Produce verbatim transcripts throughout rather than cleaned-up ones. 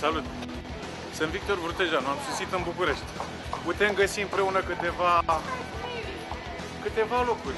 Salut! Sunt Victor Vârtejanu, am sosit în București. Putem găsi împreună câteva, câteva locuri.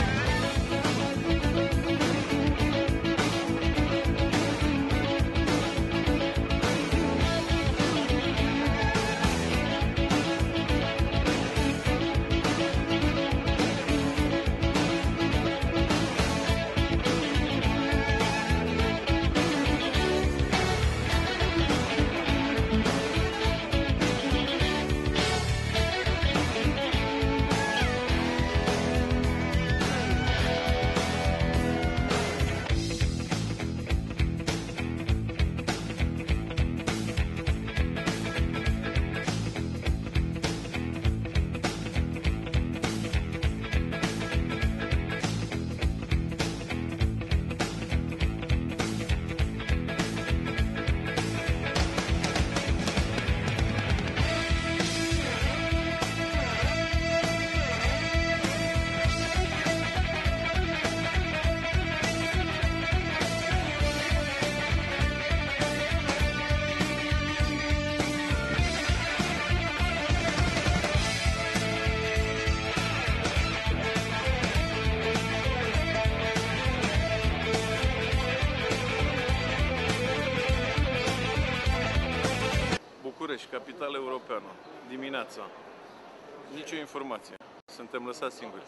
București, capitală europeană, dimineața. Nicio informație. Suntem lăsați singuri.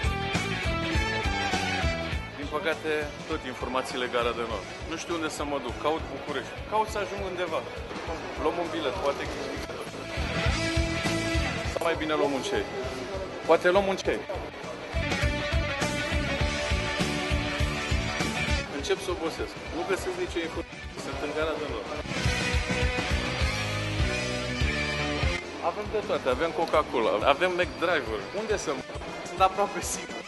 Din păcate, tot informații legale de Nord. Nu știu unde să mă duc. Caut București. Caut să ajung undeva. Luăm un bilet, poate câștigă. Sau mai bine luăm un cei. Poate luăm un cei. Încep să obosesc. Nu găsesc nicio informație. Sunt în gara de Nord. Avem de toate, avem Coca-Cola, avem McDriver. Unde să mă? Sunt aproape sigur.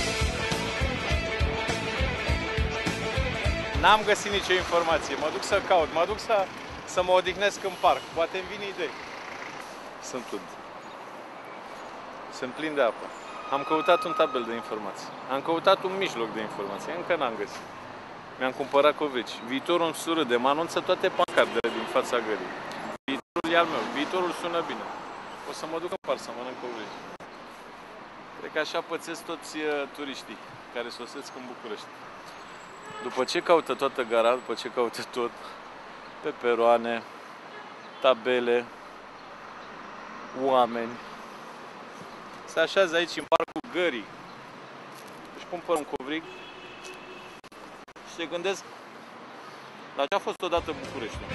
N-am găsit nicio informație, mă duc să caut, mă duc să, să mă odihnesc în parc. Poate îmi vin idei. Sunt ud. Sunt plin de apă. Am căutat un tabel de informații. Am căutat un mijloc de informații. Încă n-am găsit. Mi-am cumpărat covici. Viitorul îmi surâde, mă anunță toate pancardele din fața gării. Viitorul e al meu. Viitorul sună bine. O să mă duc în parc să mănânc covrigi. Cred că așa pățesc toți uh, turiștii care sosesc în București. După ce caută toată gara, după ce caută tot, pe peroane, tabele, oameni, se așează aici în parcul gării. Își cumpără un covrig și se gândesc la ce a fost odată Bucureștiul.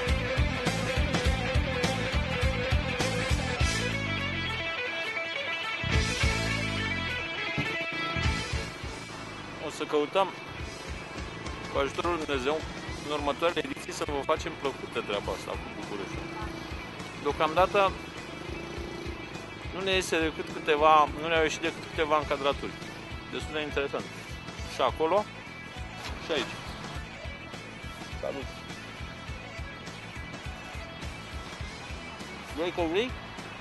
O să căutăm, cu ajutorul lui Dumnezeu, în următoarele ediții să vă facem plăcută treaba asta cu Bucureștiul. Deocamdată nu ne iese decât câteva, nu ne-au ieșit decât câteva încadraturi. Destul de interesant. Și acolo, și aici. Salut! Vrei că vrei?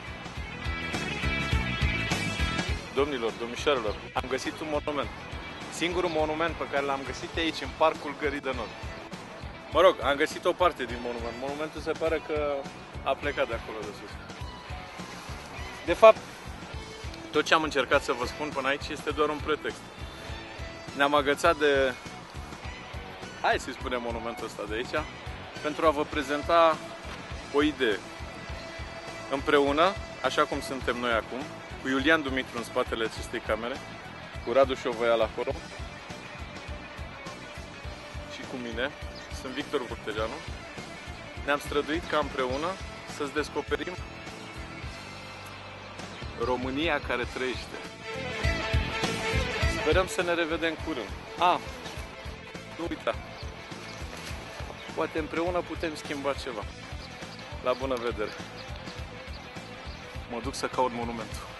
Domnilor, domnișoarelor, am găsit un monument. Singurul monument pe care l-am găsit e aici, în Parcul Gării de Nord. Mă rog, am găsit o parte din monument. Monumentul se pare că a plecat de acolo de sus. De fapt, tot ce am încercat să vă spun până aici este doar un pretext. Ne-am agățat de, hai să-i spunem monumentul ăsta de aici, pentru a vă prezenta o idee. Împreună, așa cum suntem noi acum, cu Iulian Dumitru în spatele acestei camere, cu Radu Șovăial acolo și cu mine, sunt Victor Vârtejanu, ne-am străduit ca împreună să-ți descoperim România care trăiește. Sperăm să ne revedem curând. A, nu uita, poate împreună putem schimba ceva. La bună vedere! Mă duc să caut monumentul.